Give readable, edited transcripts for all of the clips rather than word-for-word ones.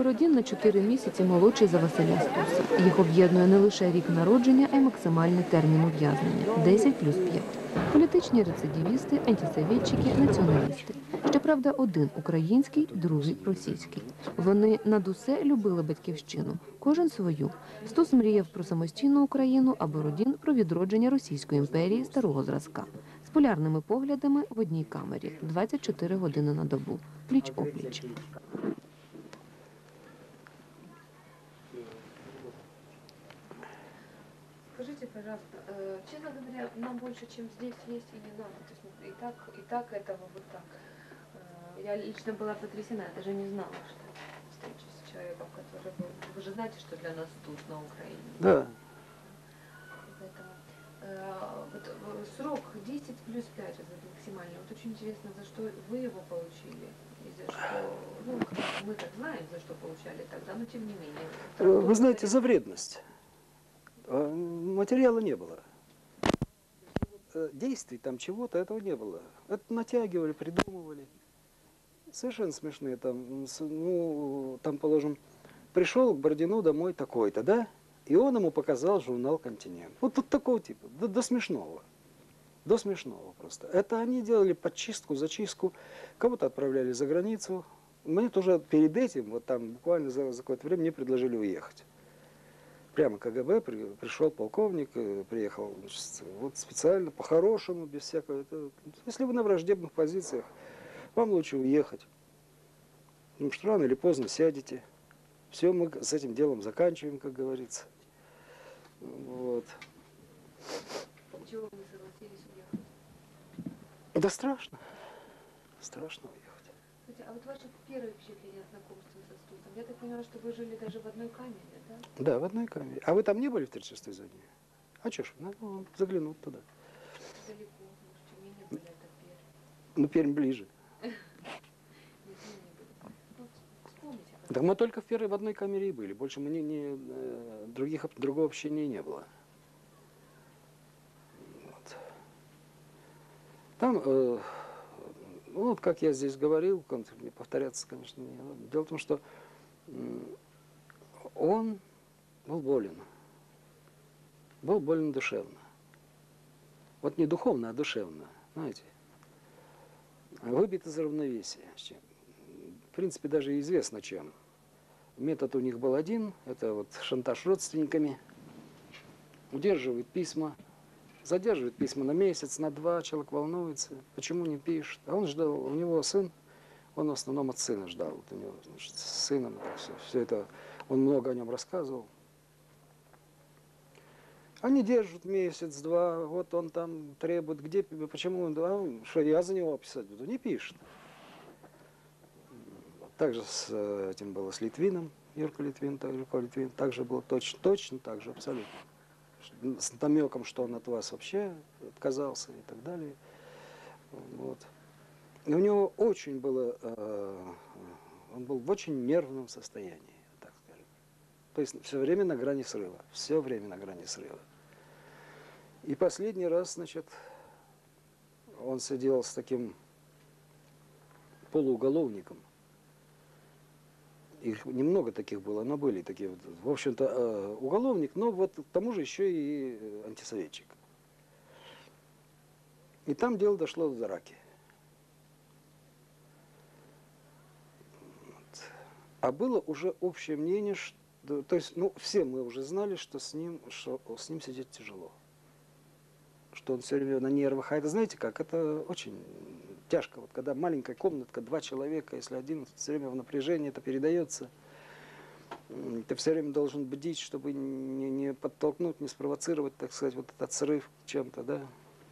Бородін на 4 місяці молодший за Василя Стуса. Їх об'єднує не лише рік народження, а й максимальний термін ув'язнення – 10 плюс 5. Політичні рецидивісти, антисовєтчики, націоналісти. Щоправда, один український, другий російський. Вони над усе любили батьківщину, кожен свою. Стус мріяв про самостійну Україну, а Бородін – про відродження Російської імперії старого зразка. З полярними поглядами в одній камері, 24 години на добу, пліч-опліч. Скажите, пожалуйста, честно говоря, нам больше, чем здесь есть, и не надо. То есть и так этого вот так. Я лично была потрясена, я даже не знала, что встреча с человеком, который был... Вы же знаете, что для нас тут, на Украине. Да. Поэтому, вот, срок 10 плюс 5 это максимально. Вот очень интересно, за что вы его получили. И за что, ну, мы так знаем, за что получали тогда, но тем не менее. Вы знаете, за вредность. Материала не было. Действий там чего-то этого не было. Это натягивали, придумывали. Совершенно смешные там, ну, там, положим, пришел к Бородину домой такой-то, да? И он ему показал журнал «Континент». Вот такого типа, до смешного. До смешного просто. Это они делали подчистку, зачистку. Кого-то отправляли за границу. Мне тоже перед этим, вот там буквально за какое-то время, мне предложили уехать. Прямо КГБ пришел полковник, приехал вот специально, по-хорошему, без всякого. Если вы на враждебных позициях, вам лучше уехать. Потому что рано или поздно сядете. Все, мы с этим делом заканчиваем, как говорится. Вот. Чего вы не согласились уехать? Да страшно. Страшно уехать. Слушайте, а вот ваше первое впечатление от знакомства со Стусом? Я так поняла, что вы жили даже в одной камере, да? Да, в одной камере. А вы там не были в 36-й зоне? А что ж, надо заглянуть туда. Далеко, может, Тюмени были, это Пермь. Ну, Пермь ближе. Так мы только в одной камере и были. Больше мы другого общения не было. Вот. Там, ну, вот как я здесь говорил, повторяться, конечно, не надо. Дело в том, что он был болен. Был болен душевно. Вот не духовно, а душевно, знаете. Выбит из равновесия. В принципе, даже известно чем. Метод у них был один, это вот шантаж родственниками. Удерживает письма, задерживает письма на месяц, на 2, человек волнуется, почему не пишет. А он ждал, у него сын, он в основном от сына ждал. Вот у него, значит, с сыном все это, он много о нем рассказывал. Они держат месяц-два, вот он там требует, где, почему он, что я за него писать буду, не пишет. Также с этим было с Литвином, Юрко Литвин, также было точно так же, абсолютно. С намеком, что он от вас вообще отказался и так далее. Вот. И у него очень было, он был в очень нервном состоянии, так скажем. То есть все время на грани срыва, все время на грани срыва. И последний раз, значит, он сидел с таким полууголовником. Их немного таких было, но были такие вот, в общем-то, уголовник, но вот к тому же еще и антисоветчик. И там дело дошло до драки. Вот. А было уже общее мнение, что, то есть, ну, все мы уже знали, что с ним сидеть тяжело. Что он все время на нервах. А это, знаете как, это очень тяжко. Вот когда маленькая комнатка, 2 человека, если один все время в напряжении, это передается. Ты все время должен бдить, чтобы не подтолкнуть, не спровоцировать, так сказать, вот этот срыв чем-то, да.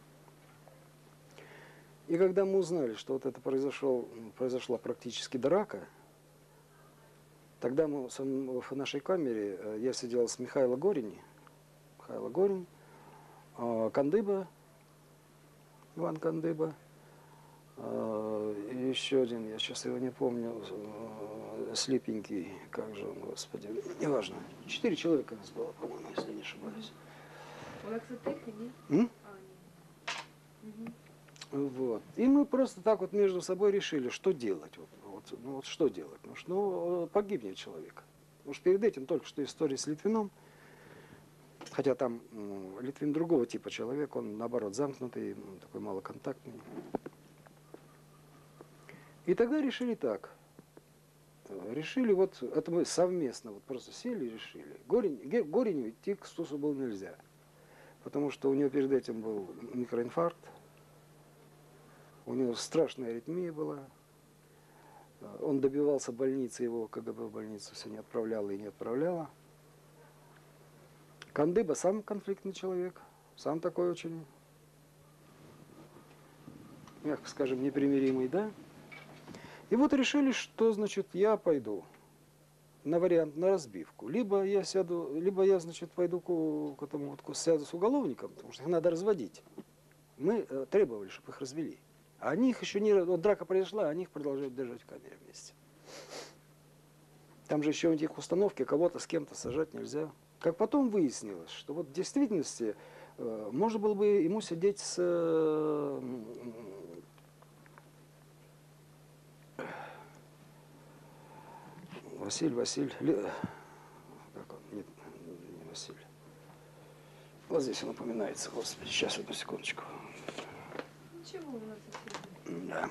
И когда мы узнали, что вот это произошла практически драка, тогда мы в нашей камере, я сидел с Михаилом Горинем, Кандыба, Иван Кандыба, и еще один, я сейчас его не помню, слепенький, как же он, господи, неважно. 4 человека нас было, по-моему, если не ошибаюсь. Вот. И мы просто так вот между собой решили, что делать. Вот что делать. Потому что погибнет человек. Потому что перед этим только что история с Литвином. Хотя там Литвин другого типа человек, он наоборот замкнутый, такой малоконтактный. И тогда решили так. Решили вот, это мы совместно вот просто сели и решили. Гореню идти к Стусу было нельзя. Потому что у него перед этим был микроинфаркт. У него страшная аритмия была. Он добивался больницы, его КГБ в больницу все не отправляла и не отправляла. Кандыба сам конфликтный человек, сам такой очень, мягко скажем, непримиримый, да? И вот решили, что, значит, я пойду на вариант, на разбивку. Либо я сяду, либо я, значит, пойду к этому, вот, сяду с уголовником, потому что их надо разводить. Мы требовали, чтобы их развели. А они их еще не... Вот драка произошла, а они их продолжают держать в камере вместе. Там же еще у них установки, кого-то с кем-то сажать нельзя. Как потом выяснилось, что вот в действительности можно было бы ему сидеть с... Василь, как он? Нет, не Василий. Вот здесь он упоминается, господи, сейчас, одну секундочку. Ничего, у нас совсем. Да.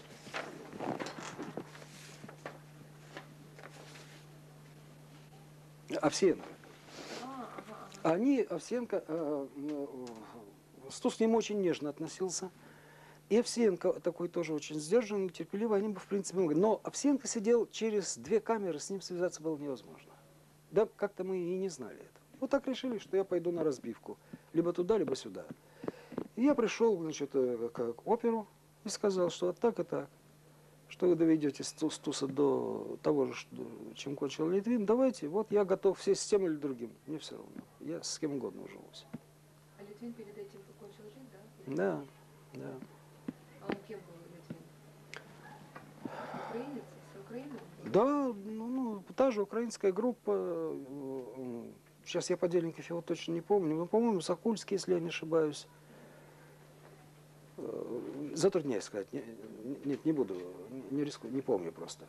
Овсеенко. Они, Овсеенко, Стус к нему очень нежно относился. И Овсеенко такой тоже очень сдержанный, терпеливый, они бы, в принципе, могли. Но Овсеенко сидел через 2 камеры, с ним связаться было невозможно. Да, как-то мы и не знали это. Вот так решили, что я пойду на разбивку. Либо туда, либо сюда. И я пришел, значит, к оперу и сказал, что вот так и так. Что вы доведете Стуса до того же, чем кончил Литвин, давайте, вот я готов все с тем или другим. Мне все равно. Я с кем угодно уживусь. А Литвин перед этим покончил жизнь, да? Да, да. А он кем был, Литвин? Украинец? С Украины? Да, та же украинская группа. Сейчас я подельников его точно не помню. Но, по-моему, Сокольский, если я не ошибаюсь. Затрудняюсь сказать. Нет, не буду, не рискую, не помню просто.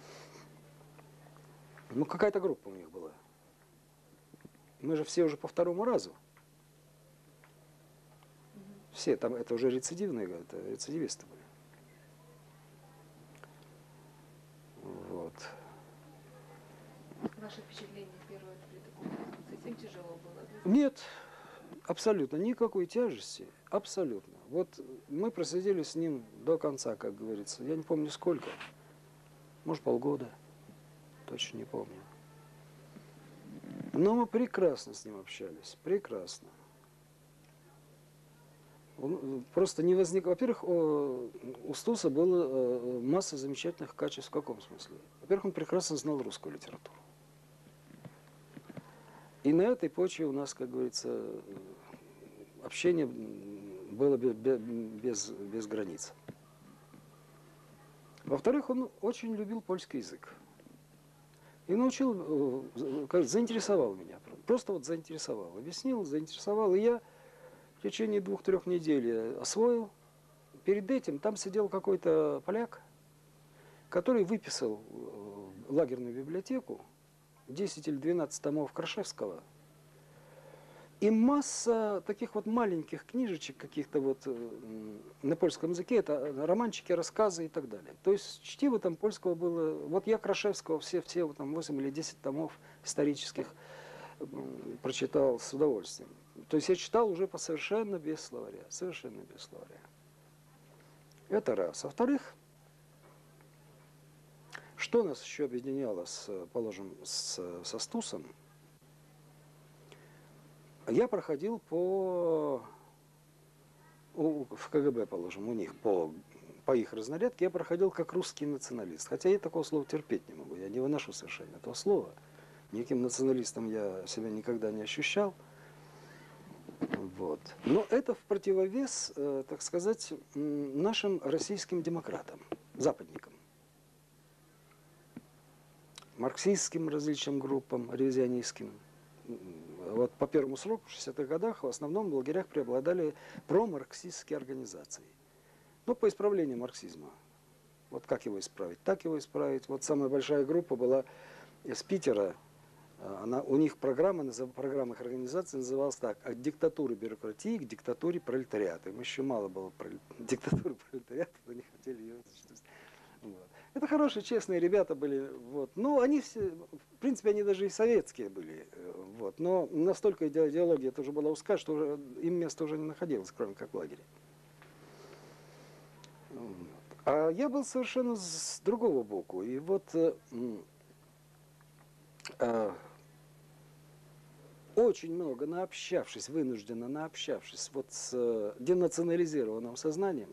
Ну, какая-то группа у них была. Мы же все уже по 2-му разу. Все, там это уже рецидивные, это рецидивисты были. Вот. Ваше впечатление первое при таком совсем тяжело было, да? Нет, абсолютно никакой тяжести, абсолютно. Вот мы просидели с ним до конца, как говорится. Я не помню сколько, может полгода, точно не помню. Но мы прекрасно с ним общались, прекрасно. Он просто не возник. Во-первых, у Стуса была масса замечательных качеств. В каком смысле? Во-первых, он прекрасно знал русскую литературу. И на этой почве у нас, как говорится, общение было без границ. Во-вторых, он очень любил польский язык. И научил, заинтересовал меня. Просто вот заинтересовал. Объяснил, заинтересовал. И я в течение 2-3 недель освоил. Перед этим там сидел какой-то поляк, который выписал в лагерную библиотеку 10 или 12 томов Крашевского. И масса таких вот маленьких книжечек каких-то вот на польском языке, это романчики, рассказы и так далее. То есть чтиво там польского было. Вот я Крашевского все вот там 8 или 10 томов исторических прочитал с удовольствием. То есть я читал уже совершенно без словаря. Совершенно без словаря. Это раз. Во-вторых, что нас еще объединяло, положим, со Стусом? Я проходил в КГБ, положим, у них по их разнарядке, я проходил как русский националист. Хотя я такого слова терпеть не могу, я не выношу совершенно этого слова. Никаким националистом я себя никогда не ощущал. Вот. Но это в противовес, так сказать, нашим российским демократам, западникам. Марксистским различным группам, ревизионистским. Вот по первому сроку в 60-х годах в основном в лагерях преобладали промарксистские организации. Ну, по исправлению марксизма. Вот как его исправить? Так его исправить. Вот самая большая группа была из Питера. У них программа их организации называлась так: от диктатуры бюрократии к диктатуре пролетариата. Им еще мало было диктатуры пролетариата, они хотели ее осуществить. Вот. Это хорошие, честные ребята были. Вот. Ну, они все, в принципе, они даже и советские были. Вот. Но настолько идеология тоже была узкая, что уже, им места уже не находилось, кроме как в лагере. Вот. А я был совершенно с другого боку. И вот очень много наобщавшись, вынужденно наобщавшись вот с денационализированным сознанием,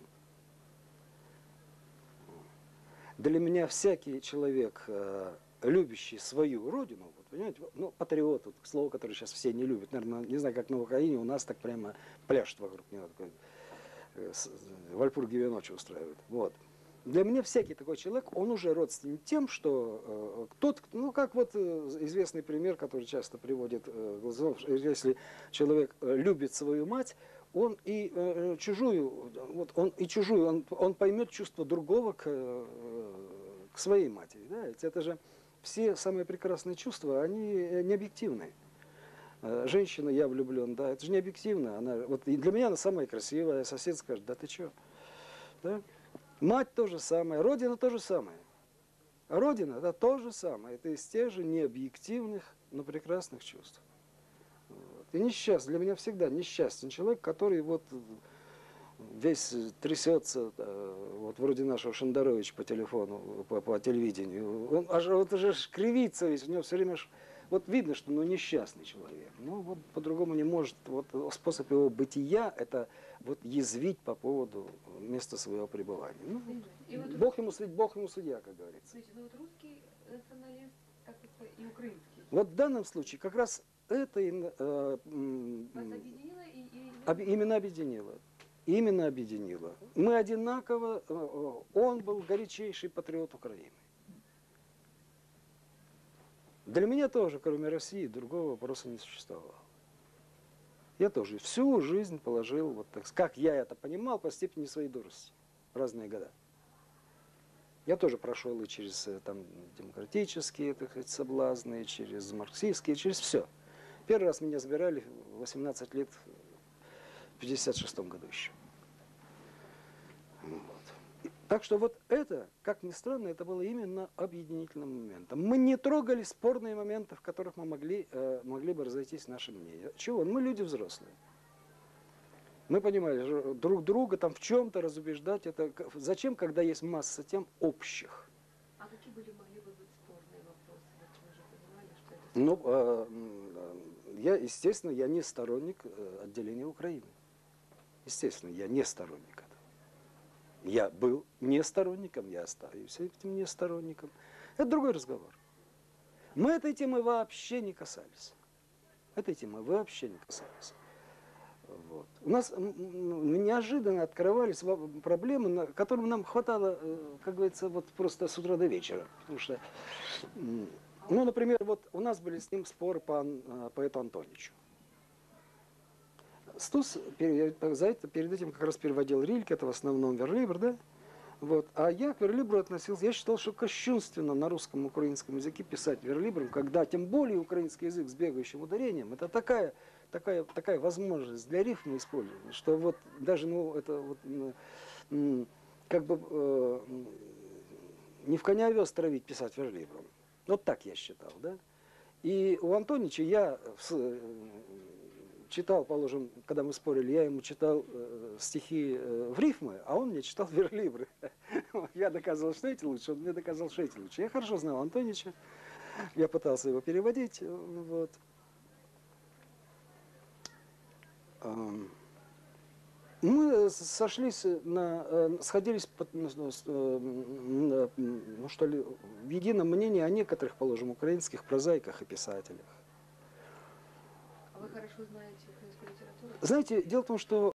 для меня всякий человек, любящий свою родину, вот, понимаете, ну, патриот, вот, слово, которое сейчас все не любят, наверное, не знаю, как на Украине, у нас так прямо пляшет вокруг него, такой, Вальпургиевые ночи устраивают. Вот. Для меня всякий такой человек, он уже родственник тем, что тот, ну как вот известный пример, который часто приводит Глазунов, если человек любит свою мать, он и чужую, вот он и чужую, он поймет чувство другого к своей матери. Да? Ведь это же все самые прекрасные чувства, они не объективные. Женщина, я влюблен, да, это же не объективно. Она, вот, и для меня она самая красивая, сосед скажет, да ты чё? Да? Мать то же самое, Родина то же самое. А Родина, это то же самое. Это из тех же необъективных, но прекрасных чувств. Вот. И несчастный, для меня всегда несчастен человек, который вот весь трясется, вот вроде нашего Шандаровича по телефону, по телевидению. Он аж вот уже кривится весь, у него все время вот видно, что ну, несчастный человек. Ну вот по-другому не может. Вот способ его бытия это вот язвить по поводу места своего пребывания. Ну, И вот Бог ему судья, как говорится. Смотрите, ну вот русский националист, так как и украинский. Вот в данном случае как раз это Вас объединило именно объединило. Именно объединило. Мы одинаково, он был горячейший патриот Украины. Для меня тоже, кроме России, другого вопроса не существовало. Я тоже всю жизнь положил, вот так, как я это понимал, по степени своей дурости, в разные года. Я тоже прошел и через там, демократические, так сказать, соблазны, и через марксистские, через все. Первый раз меня забирали в 18 лет, в 56-м году еще. Вот. Так что вот это, как ни странно, это было именно объединительным моментом. Мы не трогали спорные моменты, в которых мы могли бы разойтись наши мнения. Чего? Мы люди взрослые. Мы понимали, друг друга там в чем-то разубеждать. Это зачем, когда есть масса тем общих? А какие могли бы быть спорные вопросы? Вот вы же понимали, что это... Естественно, я не сторонник отделения Украины. Естественно, я не сторонник этого. Я был не сторонником, я остаюсь этим не сторонником. Это другой разговор. Мы этой темы вообще не касались. Этой темы вообще не касались. Вот. У нас неожиданно открывались проблемы, которым нам хватало, как говорится, вот просто с утра до вечера. Потому что, ну, например, вот у нас были с ним споры по поэту Антоничу. Стус за это перед этим как раз переводил Рильке, это в основном верлибр, да? Вот. А я к верлибру относился, я считал, что кощунственно на русском, украинском языке писать верлибром, когда тем более украинский язык с бегающим ударением, это такая возможность для рифма использования, что вот даже, ну, это вот, как бы не в коня овес травить писать верлибром. Вот так я считал, да? И у Антонича я читал, положим, когда мы спорили, я ему читал стихи в рифмы, а он мне читал верлибры. Я доказывал, что эти лучше, он мне доказал, что эти лучше. Я хорошо знал Антонича, я пытался его переводить. Вот. Мы сходились ну, что ли, в едином мнении о некоторых, положим, украинских прозаиках и писателях. А вы хорошо знаете украинскую литературу? Знаете, дело в том, что